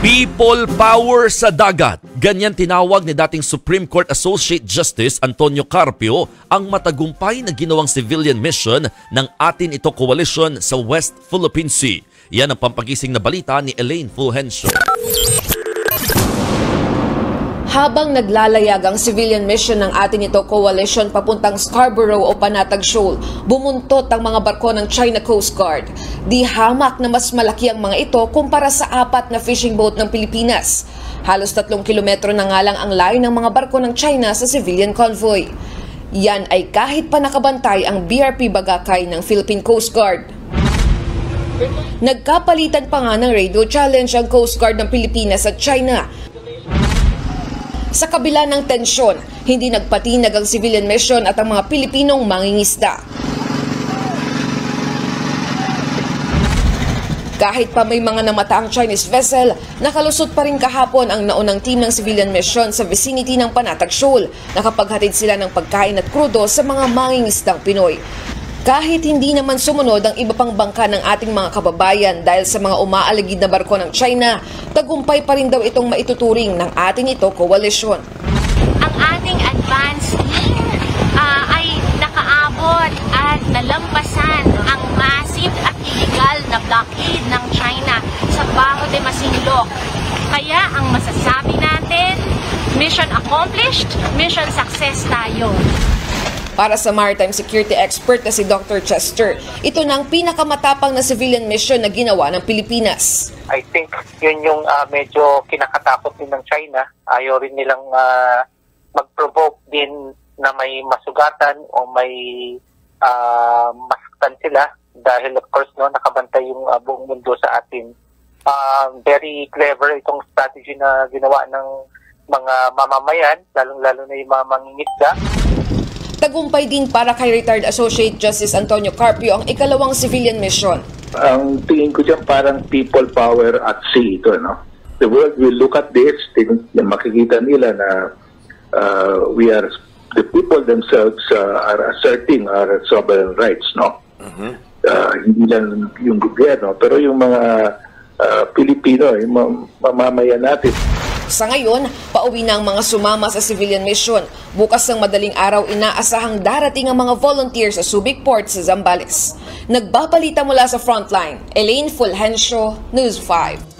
People power sa dagat. Ganyan tinawag ni dating Supreme Court Associate Justice Antonio Carpio ang matagumpay na ginawang civilian mission ng Atin Ito Coalition sa West Philippine Sea. Yan ang pampagising na balita ni Elaine Fulgencio. Habang naglalayag ang civilian mission ng Atin Ito Coalition papuntang Scarborough o Panatag Shoal, bumuntot ang mga barko ng China Coast Guard. Di hamak na mas malaki ang mga ito kumpara sa 4 na fishing boat ng Pilipinas. Halos 3 kilometro na nga lang ang layo ng mga barko ng China sa civilian convoy. Yan ay kahit pa nakabantay ang BRP Bagakay ng Philippine Coast Guard. Nagkapalitan pa nga ng radio challenge ang Coast Guard ng Pilipinas at China. Sa kabila ng tensyon, hindi nagpatinag ang civilian mission at ang mga Pilipinong mangingisda. Kahit pa may mga namataang Chinese vessel, nakalusot pa rin kahapon ang naunang team ng civilian mission sa vicinity ng Panatag Shoal. Nakapaghatid sila ng pagkain at krudo sa mga mangingisdang Pinoy. Kahit hindi naman sumunod ang iba pang bangka ng ating mga kababayan dahil sa mga umaaligid na barko ng China, tagumpay pa rin daw itong maituturing ng Atin Ito Coalition. Ang ating advance team ay nakaabot at nalampasan ang massive at illegal na blockade ng China sa Bajo de Masinloc. Kaya ang masasabi natin, mission accomplished, mission success tayo. Para sa maritime security expert na si Dr. Chester, ito na ang pinakamatapang na civilian mission na ginawa ng Pilipinas. I think yun yung medyo kinakatakot din ng China. Ayaw rin nilang mag-provoke din na may masugatan o may masaktan sila dahil of course nakabantay yung buong mundo sa atin. Very clever itong strategy na ginawa ng mga mamamayan, lalong-lalo na yung mga mangingisda. Tagumpay din para kay retired Associate Justice Antonio Carpio ang ikalawang civilian mission. Ang tingin ko dyan parang people power at sea ito, no? The world will look at this, makikita nila na the people themselves are asserting our sovereign rights, no? Hindi lang yung gobyerno, pero yung mga Pilipino, yung mamamayan natin. Sa ngayon, pauwi na ang mga sumama sa civilian mission. Bukas ng madaling araw, inaasahang darating ang mga volunteers sa Subic Port sa Zambales. Nagbabalita mula sa frontline, Elaine Fulgencio, News 5.